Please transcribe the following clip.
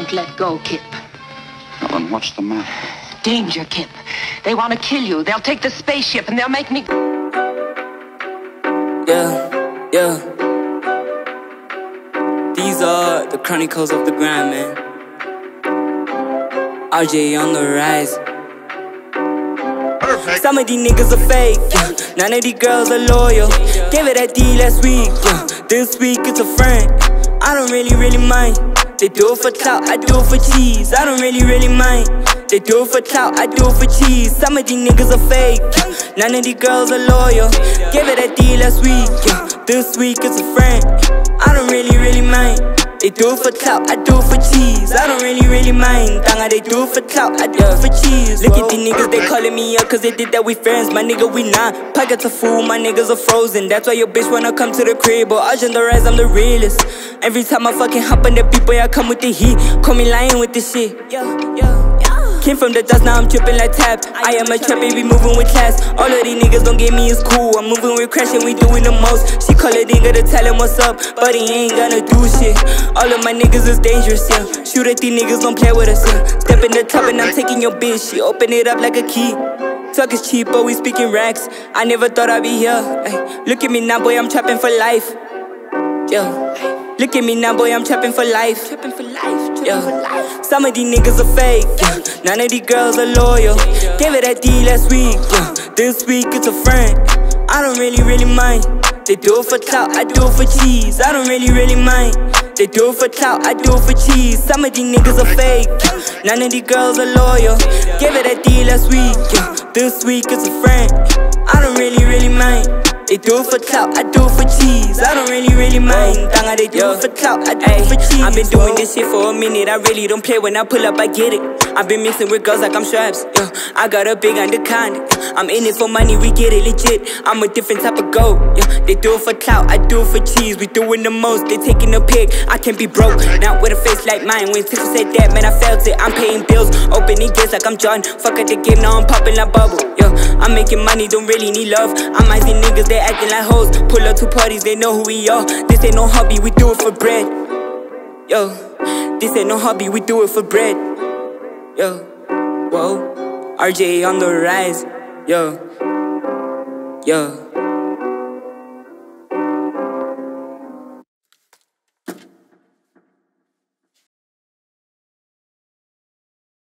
Don't let go, Kip. Ellen, what's the matter? Danger, Kip. They want to kill you. They'll take the spaceship and they'll make me... Yeah. These are the chronicles of the grind, man. RJ on the rise. Perfect. Some of these niggas are fake, yeah. None of these girls are loyal. Gave it that D last week, yeah. This week it's a friend. I don't really mind. They do it for clout, I do it for cheese. I don't really mind. They do it for clout, I do it for cheese. Some of these niggas are fake, yeah. None of these girls are loyal. Gave it that D last week, yeah. This week it's a friend. I don't really mind. They do it for clout, I do it for cheese. I don't really mind. Tanga, they do it for clout, I do it for cheese. Look at these niggas, they calling me up cause they think that we friends. My nigga, we not. Pockets are full, my niggas are frozen. That's why your bitch wanna come to the crib. But I on the rise, I'm the realest. Every time I fucking hop on the beat, boy, I come with the heat. Call me lying with this shit. Came from the dust, now I'm tripping like tap. I am a trap, baby, moving with class. All of these niggas don't get me, it's cool. I'm moving with crash and we doing the most. She call a nigga to tell him what's up, but he ain't gonna do shit. All of my niggas is dangerous, yeah. Shoot at these niggas, don't play with us, yeah. Step in the tub and I'm taking your bitch. She open it up like a key. Talk is cheap, but we speaking racks. I never thought I'd be here. Ay, look at me now, boy, I'm trapping for life. Yeah. Look at me now, boy, I'm trapping for life. Yeah. Some of these niggas are fake, yeah. None of these girls are loyal. Gave it that D last week, yeah. This week it's a friend. I don't really mind. They do it for clout, I do it for cheese. I don't really mind. They do it for clout, I do it for cheese. Some of these niggas are fake, yeah. None of these girls are loyal. Gave it that D last week, yeah. This week it's a friend. I don't really mind. They do it for clout, I do it for cheese. I don't really mind. Tanga, they do it for clout, I do it for cheese. I've been doing this shit for a minute. I really don't play. When I pull up, I get it. I've been mixing with girls like I'm straps, yeah. I got a big anaconda, yeah. I'm in it for money, we get it legit. I'm a different type of goat, yeah. They do it for clout, I do it for cheese. We doing the most, they taking a pic. I can't be broke, not with a face like mine. When Tiffany said that, man, I felt it. I'm paying bills, opening gates like I'm John. Fuck at the game, now I'm popping like bubble, yeah. I'm making money, don't really need love. I'm icy niggas, they acting like hoes. Pull up to parties, they know who we are. This ain't no hobby, we do it for bread. Yo, this ain't no hobby, we do it for bread. Yo, whoa, RJ on the rise. Yo.